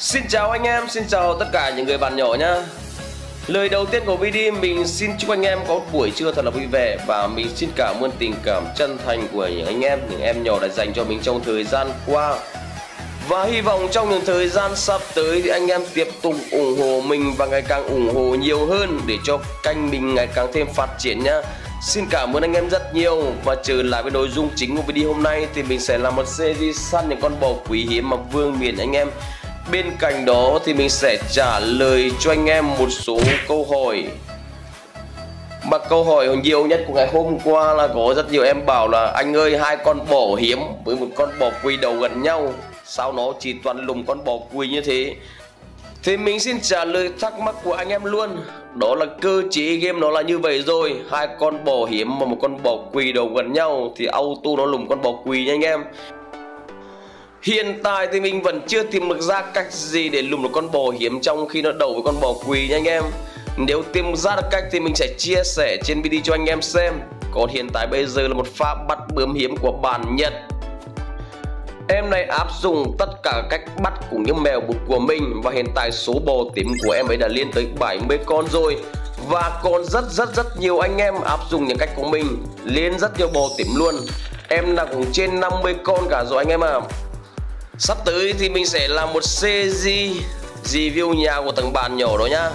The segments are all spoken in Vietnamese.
Xin chào anh em, xin chào tất cả những người bạn nhỏ nhá. Lời đầu tiên của video mình xin chúc anh em có buổi trưa thật là vui vẻ. Và mình xin cảm ơn tình cảm chân thành của những em nhỏ đã dành cho mình trong thời gian qua. Và hy vọng trong những thời gian sắp tới thì anh em tiếp tục ủng hộ mình và ngày càng ủng hộ nhiều hơn để cho kênh mình ngày càng thêm phát triển nhá. Xin cảm ơn anh em rất nhiều. Và trở lại với nội dung chính của video hôm nay thì mình sẽ làm một series săn những con bò quý hiếm mà vương miện anh em. Bên cạnh đó thì mình sẽ trả lời cho anh em một số câu hỏi. Mà câu hỏi nhiều nhất của ngày hôm qua là có rất nhiều em bảo là anh ơi, hai con bò hiếm với một con bò quỳ đầu gần nhau, sao nó chỉ toàn lùm con bò quỳ như thế? Thì mình xin trả lời thắc mắc của anh em luôn. Đó là cơ chế game nó là như vậy rồi. Hai con bò hiếm và một con bò quỳ đầu gần nhau thì auto nó lùm con bò quỳ nha anh em. Hiện tại thì mình vẫn chưa tìm được ra cách gì để lùm được con bò hiếm trong khi nó đầu với con bò quỳ nha anh em. Nếu tìm ra được cách thì mình sẽ chia sẻ trên video cho anh em xem. Còn hiện tại bây giờ là một pha bắt bướm hiếm của bản Nhật. Em này áp dụng tất cả cách bắt cùng những mèo bụt của mình. Và hiện tại số bò tím của em ấy đã lên tới 70 con rồi. Và còn rất nhiều anh em áp dụng những cách của mình lên rất nhiều bò tím luôn. Em là cũng trên 50 con cả rồi anh em à. Sắp tới thì mình sẽ làm một series review nhà của thằng bạn nhỏ đó nhá.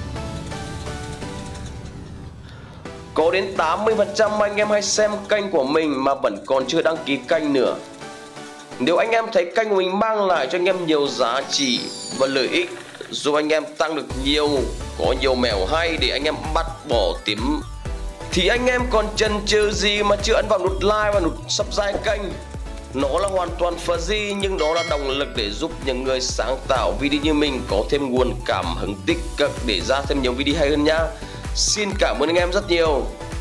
Có đến 80% anh em hay xem kênh của mình mà vẫn còn chưa đăng ký kênh nữa. Nếu anh em thấy kênh của mình mang lại cho anh em nhiều giá trị và lợi ích, giúp anh em tăng được có nhiều mèo hay để anh em bắt bò tím, thì anh em còn chần chừ gì mà chưa ấn vào nút like và nút subscribe kênh. Nó là hoàn toàn free nhưng đó là động lực để giúp những người sáng tạo video như mình có thêm nguồn cảm hứng tích cực để ra thêm nhiều video hay hơn nhá. Xin cảm ơn anh em rất nhiều.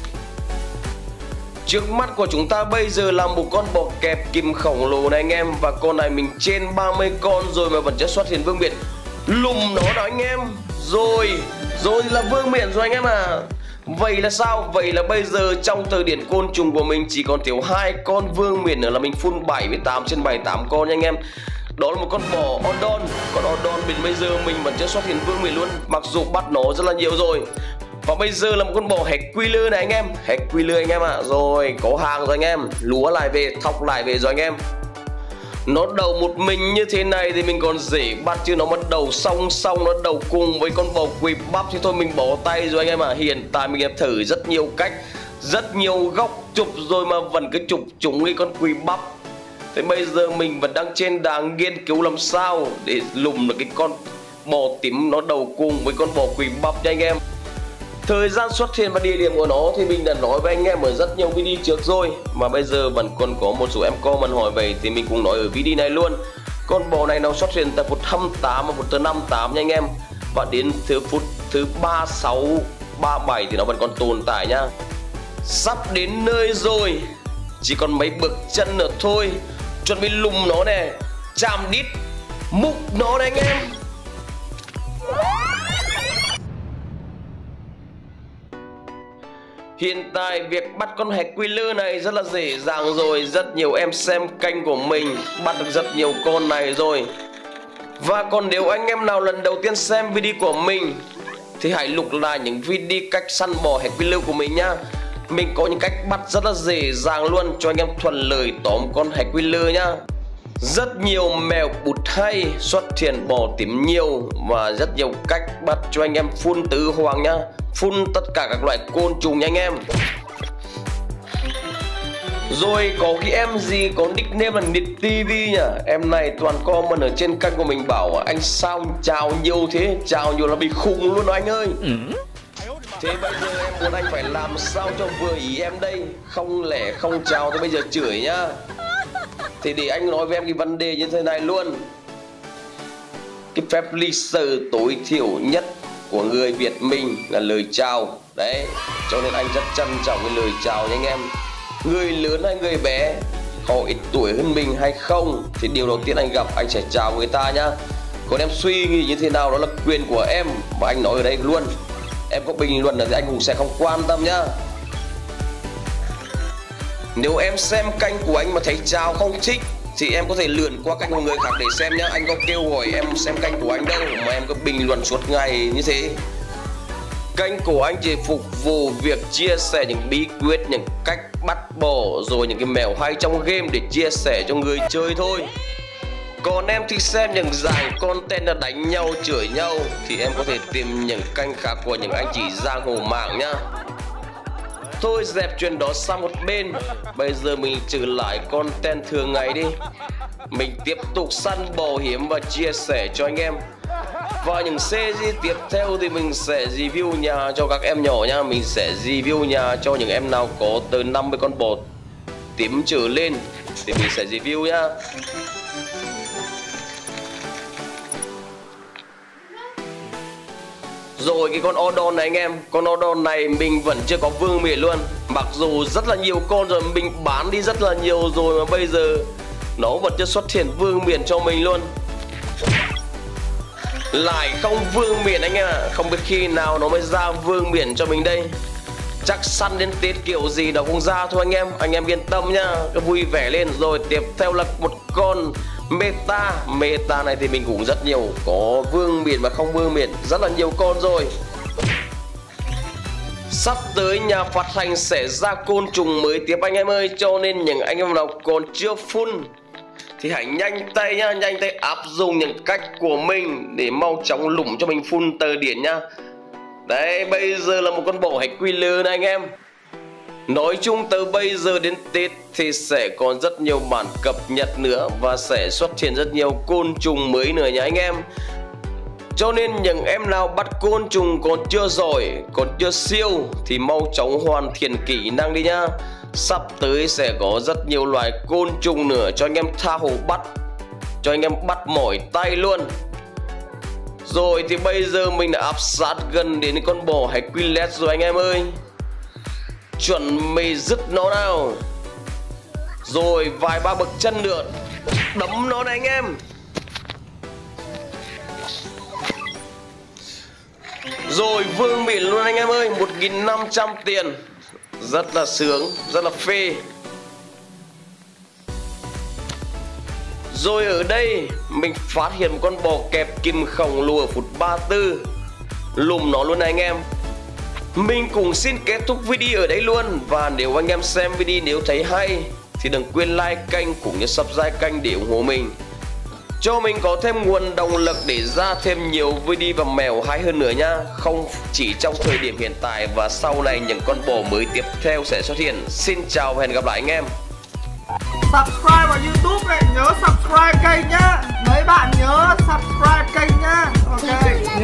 Trước mắt của chúng ta bây giờ là một con bò kẹp kìm khổng lồ này anh em. Và con này mình trên 30 con rồi mà vẫn chưa xuất hiện vương miện. Lùm nó đó anh em. Rồi là vương miện rồi anh em à. Vậy là sao? Vậy là bây giờ trong thời điểm côn trùng của mình chỉ còn thiếu 2 con vương miện nữa là mình full 78 trên 78 con nha anh em. Đó là một con bò Odon. Con Odon mình bây giờ mình vẫn chưa xuất hiện vương miện luôn, mặc dù bắt nó rất là nhiều rồi. Và bây giờ là một con bò Hequiller này anh em. Hequiller anh em ạ. Rồi có hàng rồi anh em. Lúa lại về, thóc lại về rồi anh em. Nó đầu một mình như thế này thì mình còn dễ bắt, chứ nó bắt đầu song nó đầu cùng với con bò quỳ bắp thì thôi mình bỏ tay rồi anh em ạ. Hiện tại mình đã thử rất nhiều cách, rất nhiều góc chụp rồi mà vẫn cứ chụp trúng cái con quỳ bắp. Thế bây giờ mình vẫn đang trên đàng nghiên cứu làm sao để lùm được cái con bò tím nó đầu cùng với con bò quỳ bắp nha anh em. Thời gian xuất hiện và địa điểm của nó thì mình đã nói với anh em ở rất nhiều video trước rồi, mà bây giờ vẫn còn có một số em comment hỏi về thì mình cũng nói ở video này luôn. Con bò này nó xuất hiện tại phút 28 và phút thứ 58 nha anh em. Và đến phút thứ 36, 37 thì nó vẫn còn tồn tại nhá. Sắp đến nơi rồi, chỉ còn mấy bước chân nữa thôi. Chuẩn bị lùm nó nè, chạm đít, múc nó đấy anh em. Hiện tại việc bắt con Hequiller này rất là dễ dàng rồi. Rất nhiều em xem kênh của mình bắt được rất nhiều con này rồi. Và còn nếu anh em nào lần đầu tiên xem video của mình thì hãy lục lại những video cách săn bò Hequiller của mình nhá. Mình có những cách bắt rất là dễ dàng luôn cho anh em thuận lợi tóm con Hequiller nhá. Rất nhiều mèo bụt hay xuất hiện bò tím nhiều và rất nhiều cách bắt cho anh em phun tứ hoàng nhá. Phun tất cả các loại côn trùng nha anh em. Rồi có cái em gì có nickname là Nịt TV nhỉ. Em này toàn comment ở trên kênh của mình bảo anh sao chào nhiều thế, chào nhiều là bị khùng luôn đó anh ơi. Thế bây giờ em muốn anh phải làm sao cho vừa ý em đây. Không lẽ không chào thì bây giờ chửi nhá. Thì để anh nói với em cái vấn đề như thế này luôn. Cái phép lịch sử tối thiểu nhất của người Việt mình là lời chào. Đấy, cho nên anh rất trân trọng cái lời chào nha anh em. Người lớn hay người bé, họ ít tuổi hơn mình hay không thì điều đầu tiên anh gặp anh sẽ chào người ta nhá. Còn em suy nghĩ như thế nào đó là quyền của em, và anh nói ở đây luôn. Em có bình luận thì anh cũng sẽ không quan tâm nhá. Nếu em xem kênh của anh mà thấy chào không thích thì em có thể lượn qua kênh của người khác để xem nhá. Anh có kêu gọi em xem kênh của anh đâu mà em cứ bình luận suốt ngày như thế. Kênh của anh chỉ phục vụ việc chia sẻ những bí quyết, những cách bắt bỏ, rồi những cái mèo hay trong game để chia sẻ cho người chơi thôi. Còn em thích xem những dạng content là đánh nhau, chửi nhau thì em có thể tìm những kênh khác của những anh chị giang hồ mạng nhá. Thôi dẹp chuyện đó sang một bên, bây giờ mình trở lại content thường ngày đi. Mình tiếp tục săn bảo hiểm và chia sẻ cho anh em. Và những series tiếp theo thì mình sẽ review nhà cho các em nhỏ nha. Mình sẽ review nhà cho những em nào có từ 50 con bò tím trở lên thì mình sẽ review nhá. Rồi cái con Odon này anh em, con Odon này mình vẫn chưa có vương miện luôn. Mặc dù rất là nhiều con rồi, mình bán đi rất là nhiều rồi mà bây giờ nó vẫn chưa xuất hiện vương miện cho mình luôn. Lại không vương miện anh em ạ. Không biết khi nào nó mới ra vương miện cho mình đây. Chắc săn đến Tết kiểu gì nó cũng ra thôi anh em yên tâm nhá. Cứ vui vẻ lên. Rồi tiếp theo là một con Meta này thì mình cũng rất nhiều, có vương miện và không vương miện, rất là nhiều con rồi. Sắp tới nhà phát hành sẽ ra côn trùng mới tiếp anh em ơi, cho nên những anh em nào còn chưa full thì hãy nhanh tay nhá, nhanh tay áp dụng những cách của mình để mau chóng lủng cho mình full tờ điển nhá. Đấy, bây giờ là một con bò hạch quy lơ này anh em. Nói chung từ bây giờ đến Tết thì sẽ còn rất nhiều bản cập nhật nữa và sẽ xuất hiện rất nhiều côn trùng mới nữa nha anh em. Cho nên những em nào bắt côn trùng còn chưa giỏi, còn chưa siêu thì mau chóng hoàn thiện kỹ năng đi nhá. Sắp tới sẽ có rất nhiều loài côn trùng nữa cho anh em tha hồ bắt, cho anh em bắt mỏi tay luôn. Rồi thì bây giờ mình đã áp sát gần đến con bò Hercules rồi anh em ơi. Chuẩn bị dứt nó nào. Rồi vài ba bậc chân nữa, đấm nó này anh em. Rồi vương miện luôn anh em ơi, 1.500 tiền. Rất là sướng, rất là phê. Rồi ở đây mình phát hiện một con bò kẹp kim khổng lồ ở phút 34. Lùm nó luôn này anh em. Mình cũng xin kết thúc video ở đây luôn. Và nếu anh em xem video nếu thấy hay thì đừng quên like kênh cũng như subscribe kênh để ủng hộ mình, cho mình có thêm nguồn động lực để ra thêm nhiều video và mèo hay hơn nữa nha. Không chỉ trong thời điểm hiện tại và sau này những con bò mới tiếp theo sẽ xuất hiện. Xin chào và hẹn gặp lại anh em. Subscribe vào YouTube này, nhớ subscribe kênh nhá. Mấy bạn nhớ subscribe kênh nhá. Ok.